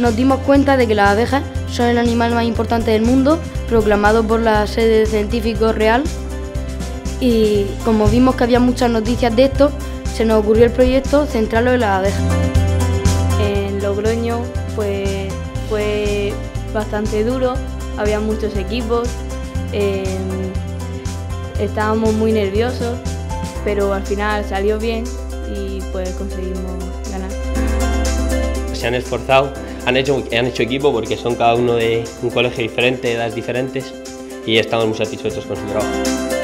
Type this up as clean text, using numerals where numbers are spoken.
nos dimos cuenta de que las abejas son el animal más importante del mundo, proclamado por la sede de científicos real. Y como vimos que había muchas noticias de esto, se nos ocurrió el proyecto centrarlo en las abejas. En Logroño pues, fue bastante duro, había muchos equipos, estábamos muy nerviosos, pero al final salió bien y pues conseguimos ganar. Se han esforzado, han hecho equipo porque son cada uno de un colegio diferente, edades diferentes, y estamos muy satisfechos con su trabajo.